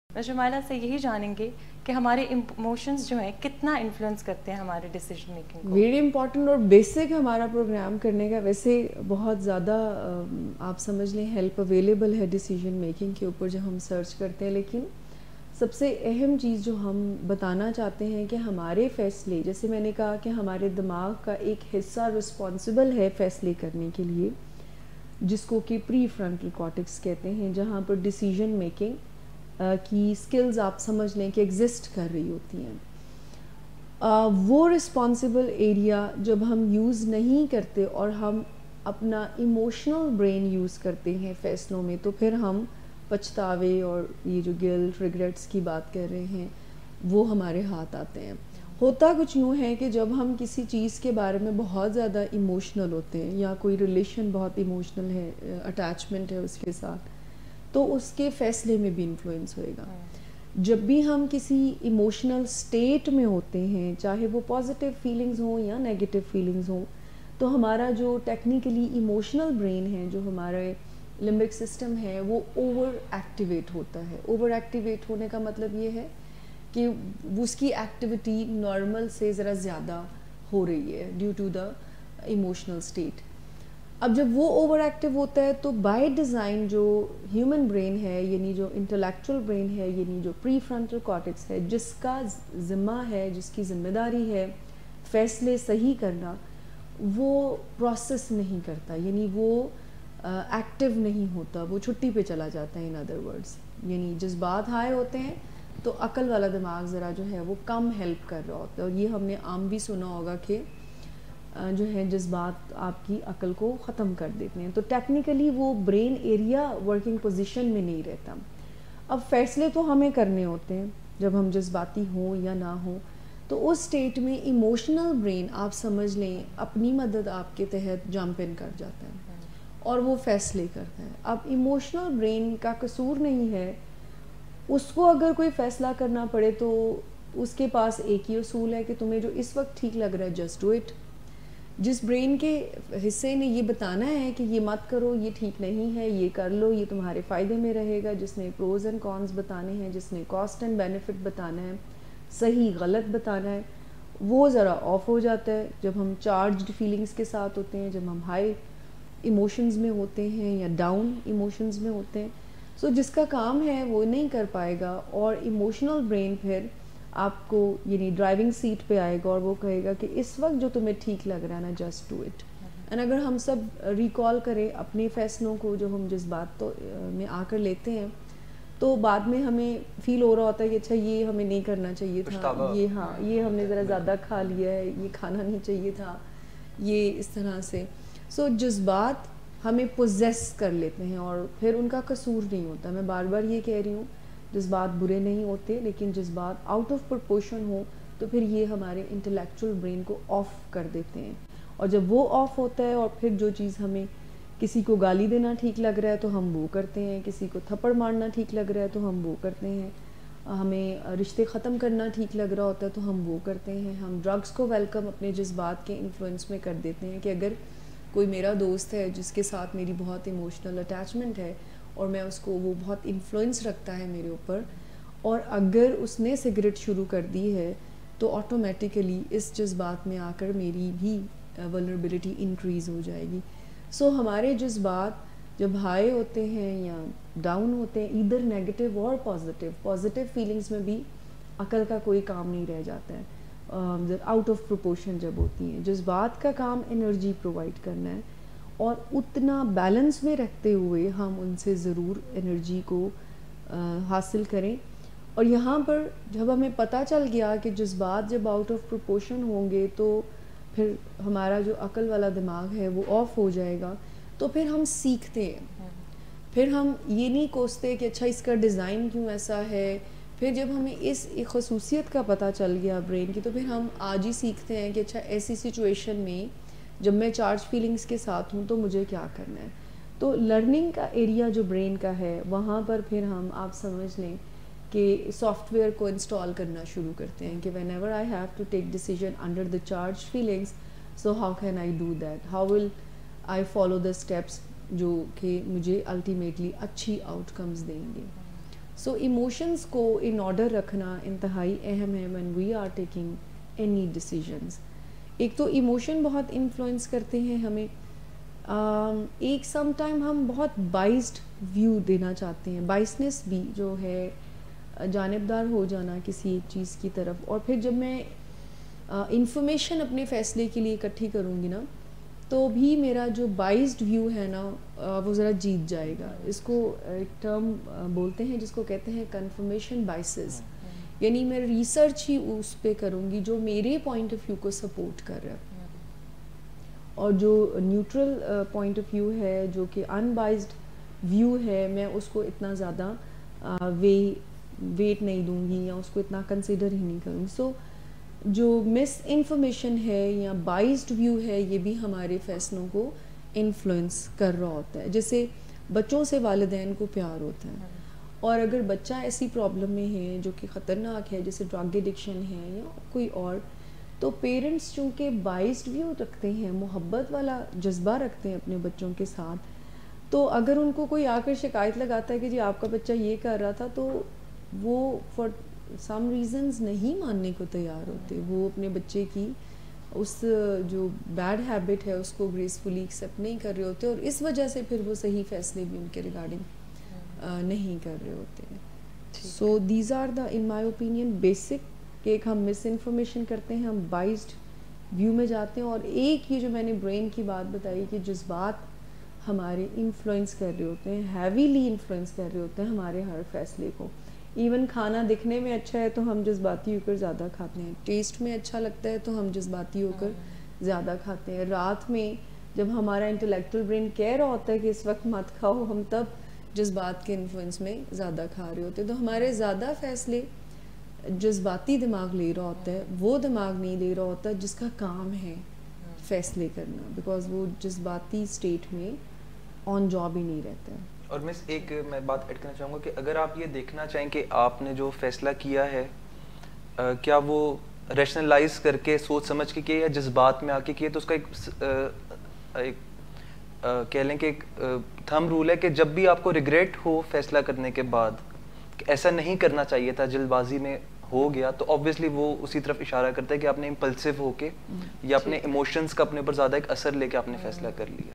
میں شمائلہ سے یہی جانیں گے کہ ہمارے ایموشنز جو ہیں کتنا انفلوئنس کرتے ہیں ہمارے ڈیسیجن میکنگ کو. ویری امپورٹنٹ اور بیسک ہمارا پروگرام کرنے کا. ویسے بہت زیادہ آپ سمجھ لیں ہیلپ اویلیبل ہے ڈیسیجن میکنگ کے اوپر جب ہم سرچ کرتے ہیں, لیکن سب سے اہم چیز جو ہم بتانا چاہتے ہیں کہ ہمارے فیصلے, جیسے میں نے کہا کہ ہمارے دماغ کا ایک حصہ رسپانسبل ہے فیصلے کرنے کے لیے, جس کو کہ پری فرنٹل کارٹیکس کہتے ہیں, جہاں پر ڈیسیجن میکنگ کی سکلز آپ سمجھ لیں کہ ایگزسٹ کر رہی ہوتی ہیں. وہ رسپانسبل ایریا جب ہم یوز نہیں کرتے اور ہم اپنا ایموشنل برین یوز کرتے ہیں فیصلوں میں, تو پھر ہم پچھتاوے اور یہ جو گلٹ ریگریٹس کی بات کر رہے ہیں وہ ہمارے ہاتھ آتے ہیں. ہوتا کچھ یوں ہے کہ جب ہم کسی چیز کے بارے میں بہت زیادہ ایموشنل ہوتے ہیں, یا کوئی ریلیشن بہت ایموشنل ہے, اٹیچمنٹ ہے اس کے ساتھ, تو اس کے فیصلے میں بھی انفلوئنس ہوئے گا. جب بھی ہم کسی ایموشنل سٹیٹ میں ہوتے ہیں, چاہے وہ پازیٹیو فیلنگز ہوں یا نیگیٹیو فیلنگز ہوں, تو ہمارا جو ٹیکنیکلی ایموشنل برین ہے, جو ہمارے لمبک سسٹم ہے, وہ اوور ایکٹیویٹ ہوتا ہے. اوور ایکٹیویٹ ہونے کا مطلب یہ ہے کہ اس کی ایکٹیویٹی نارمل سے ذرا زیادہ ہو رہی ہے due to the emotional state. اب جب وہ اوور ایکٹیو ہوتا ہے تو بائی ڈیزائن جو ہیومن برین ہے, یعنی جو انٹلیکچوئل برین ہے, یعنی جو پری فرنٹل کارٹیکس ہے, جس کا ذمہ ہے, جس کی ذمہ داری ہے فیصلے صحیح کرنا, وہ پروسیس نہیں کرتا, یعنی وہ ایکٹیو نہیں ہوتا, وہ چھٹی پہ چلا جاتا ہے. ان ادر ورڈز, یعنی جذبات ہائے ہوتے ہیں تو عقل والا دماغ ذرا جو ہے وہ کم ہیلپ کر رہا ہوتا ہے. اور یہ ہم نے عام بھی سنا ہوگا کہ جو ہے جذبات آپ کی عقل کو ختم کر دیتے ہیں. تو ٹیکنیکلی وہ برین ایریا ورکنگ پوزیشن میں نہیں رہتا. اب فیصلے تو ہمیں کرنے ہوتے ہیں جب ہم جذباتی ہوں یا نہ ہوں, تو اس سٹیٹ میں ایموشنل برین آپ سمجھ لیں اپنی مدد آپ کے تحت جمپ ان کر جاتا ہے اور وہ فیصلے کرتا ہے. اب ایموشنل برین کا قصور نہیں ہے, اس کو اگر کوئی فیصلہ کرنا پڑے تو اس کے پاس ایک ہی اصول ہے کہ تمہیں جو اس وقت ٹھیک لگ رہا ہے جسٹ ڈو اٹ. جس برین کے حصے نے یہ بتانا ہے کہ یہ مت کرو, یہ ٹھیک نہیں ہے, یہ کر لو, یہ تمہارے فائدے میں رہے گا, جس نے پروز اینڈ کونز بتانے ہیں, جس نے کاسٹ اینڈ بینیفٹ بتانا ہے, صحیح غلط بتانا ہے, وہ ذرا آف ہو جاتا ہے جب ہم چارجڈ فیلنگز کے ساتھ ہوتے ہیں, جب ہم ہائی ایموشنز میں ہوتے ہیں یا ڈاؤن ایموشنز میں ہوتے ہیں. سو جس کا کام ہے وہ نہیں کر پائے گا, اور ایموشنل برین پھر آپ کو یعنی ڈرائیونگ سیٹ پہ آئے گا اور وہ کہے گا کہ اس وقت جو تمہیں ٹھیک لگ رہا ہے نا جسٹ ڈو اٹ. اینڈ اگر ہم سب ریکال کریں اپنے فیصلوں کو جو ہم جس بات تو میں آ کر لیتے ہیں, تو بعد میں ہمیں فیل ہو رہا ہوتا ہے کہ اچھا یہ ہمیں نہیں کرنا چاہیے تھا, یہ ہاں یہ ہم نے ذرا زیادہ کھا لیا ہے, یہ کھانا نہیں چاہیے تھا, یہ اس طرح سے. سو جذبات ہمیں پوزیس کر لیتے ہیں اور پھر ان کا قصور نہیں ہوتا. میں بار بار یہ کہہ رہی ہوں, جذبات برے نہیں ہوتے, لیکن جذبات آؤٹ آف پرپورشن ہو تو پھر یہ ہمارے انٹلیکچوئل برین کو آف کر دیتے ہیں. اور جب وہ آف ہوتا ہے اور پھر جو چیز ہمیں کسی کو گالی دینا ٹھیک لگ رہا ہے تو ہم وہ کرتے ہیں, کسی کو تھپڑ مارنا ٹھیک لگ رہا ہے تو ہم وہ کرتے ہیں, ہمیں رشتے ختم کرنا ٹھیک لگ رہا ہوتا ہے تو ہم وہ کرتے ہیں. ہم ڈرگس کو ویلکم اپنے جذبات کے انفلوئنس میں کر دیتے ہیں کہ اگر کوئی میرا دوست ہے جس کے ساتھ میری بہت ایموشنل اٹیچمنٹ ہے اور میں اس کو, وہ بہت انفلوئنس رکھتا ہے میرے اوپر, اور اگر اس نے سگریٹ شروع کر دی ہے تو آٹومیٹیکلی اس جذبات میں آ کر میری بھی ولنریبلٹی انکریز ہو جائے گی. سو ہمارے جذبات جب ہائی ہوتے ہیں یا ڈاؤن ہوتے ہیں, ادھر نیگیٹو اور پازیٹیو فیلنگز میں بھی عقل کا کوئی کام نہیں رہ جاتا ہے آؤٹ آف پروپورشن جب ہوتی ہیں. جذبات کا کام انرجی پرووائڈ کرنا ہے, اور اتنا بیلنس میں رکھتے ہوئے ہم ان سے ضرور انرجی کو حاصل کریں. اور یہاں پر جب ہمیں پتہ چل گیا کہ جذبات جب آؤٹ آف پروپورشن ہوں گے تو پھر ہمارا جو عقل والا دماغ ہے وہ آف ہو جائے گا, تو پھر ہم سیکھتے ہیں. پھر ہم یہ نہیں کوستے کہ اچھا اس کا ڈیزائن کیوں ایسا ہے. پھر جب ہمیں اس خصوصیت کا پتہ چل گیا برین کی, تو پھر ہم آج ہی سیکھتے ہیں کہ اچھا ایسی سچویشن میں جب میں چارج فیلنگز کے ساتھ ہوں تو مجھے کیا کرنا ہے. تو لرننگ کا ایریا جو برین کا ہے وہاں پر پھر ہم آپ سمجھ لیں کہ سافٹ ویئر کو انسٹال کرنا شروع کرتے ہیں کہ whenever I have to take decision under the charge feelings, so how can I do that, how will I follow the steps جو کہ مجھے الٹیمیٹلی اچھی آؤٹ کمز دیں گے. سو ایموشنس کو ان آرڈر رکھنا انتہائی اہم ہے when we are taking any decisions. ایک تو ایموشن بہت انفلوئنس کرتے ہیں ہمیں. ایک سم ٹائم ہم بہت بائسڈ ویو دینا چاہتے ہیں, بائسنس بھی جو ہے جانبدار ہو جانا کسی ایک چیز کی طرف, اور پھر جب میں انفارمیشن اپنے فیصلے کے لیے اکٹھی کروں گی نا تو بھی میرا جو بائسڈ ویو ہے نا وہ ذرا جیت جائے گا. اس کو ایک ٹرم بولتے ہیں جس کو کہتے ہیں کنفرمیشن بائسز, یعنی میں ریسرچ ہی اس پہ کروں گی جو میرے پوائنٹ آف ویو کو سپورٹ کر رہا ہے, اور جو نیوٹرل پوائنٹ آف ویو ہے جو کہ ان بائسڈ ویو ہے میں اس کو اتنا زیادہ ویٹ نہیں دوں گی یا اس کو اتنا کنسیڈر ہی نہیں کروں گی. سو جو مس انفارمیشن ہے یا بائسڈ ویو ہے یہ بھی ہمارے فیصلوں کو انفلوئنس کر رہا ہوتا ہے. جیسے بچوں سے والدین کو پیار ہوتا ہے, اور اگر بچہ ایسی پرابلم میں ہے جو کہ خطرناک ہے جیسے ڈرگ ایڈکشن ہے یا کوئی اور, تو پیرنٹس چونکہ بائسڈ ویو رکھتے ہیں, محبت والا جذبہ رکھتے ہیں اپنے بچوں کے ساتھ, تو اگر ان کو کوئی آ کر شکایت لگاتا ہے کہ جی آپ کا بچہ یہ کر رہا تھا, تو وہ فار سم ریزنز نہیں ماننے کو تیار ہوتے. وہ اپنے بچے کی اس جو بیڈ ہیبٹ ہے اس کو گریسفلی ایکسیپٹ نہیں کر رہے ہوتے, اور اس وجہ سے پھر وہ صحیح فیصلے بھی ان کے ریگارڈنگ نہیں کر رہے ہوتے ہیں. So these are the in my opinion basic, کہ ایک ہم مس انفارمیشن کرتے ہیں, ہم بائسڈ ویو میں جاتے ہیں, اور ایک یہ جو میں نے برین کی بات بتائی کہ جذبات ہمارے انفلوئنس کر رہے ہوتے ہیں, ہیویلی انفلوئنس کر رہے ہوتے ہیں ہمارے ہر فیصلے کو. ایون کھانا دکھنے میں اچھا ہے تو ہم جذباتی ہو کر زیادہ کھاتے ہیں, ٹیسٹ میں اچھا لگتا ہے تو ہم جذباتی ہو کر زیادہ کھاتے ہیں. رات میں جب ہمارا انٹلیکچوئل برین کہہ رہا ہوتا ہے کہ اس وقت مت کھاؤ, ہم تب جذبات کے انفلوئنس میں زیادہ کھا رہے ہوتے ہیں. تو ہمارے زیادہ فیصلے جذباتی دماغ لے رہا ہوتا ہے, وہ دماغ نہیں لے رہا ہوتا جس کا کام ہے فیصلے کرنا, بیکاز وہ جذباتی اسٹیٹ میں آن جاب ہی نہیں رہتا ہے. اور مس ایک میں بات ایڈ کرنا چاہوں گا کہ اگر آپ یہ دیکھنا چاہیں کہ آپ نے جو فیصلہ کیا ہے کیا وہ ریشنلائز کر کے سوچ سمجھ کے کیا یا جذبات میں آ کے کیا, تو اس کا ایک کہہ لیں کہ ایک تھم رول ہے کہ جب بھی آپ کو ریگریٹ ہو فیصلہ کرنے کے بعد کہ ایسا نہیں کرنا چاہیے تھا, جلد بازی میں ہو گیا, تو آبویسلی وہ اسی طرف اشارہ کرتا ہے کہ آپ نے امپلسو ہو کے یا اپنے ایموشنس کا اپنے اوپر زیادہ ایک اثر لے کے آپ نے فیصلہ کر لیا.